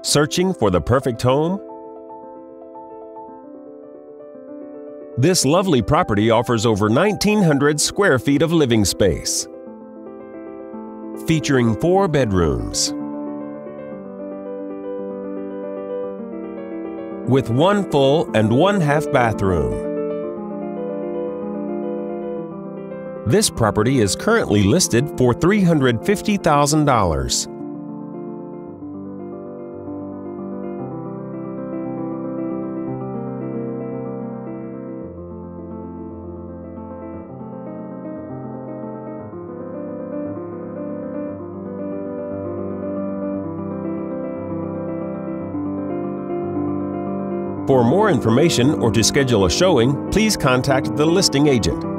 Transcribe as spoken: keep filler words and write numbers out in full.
Searching for the perfect home? This lovely property offers over nineteen hundred square feet of living space, featuring four bedrooms with one full and one half bathroom. This property is currently listed for three hundred fifty thousand dollars. For more information or to schedule a showing, please contact the listing agent.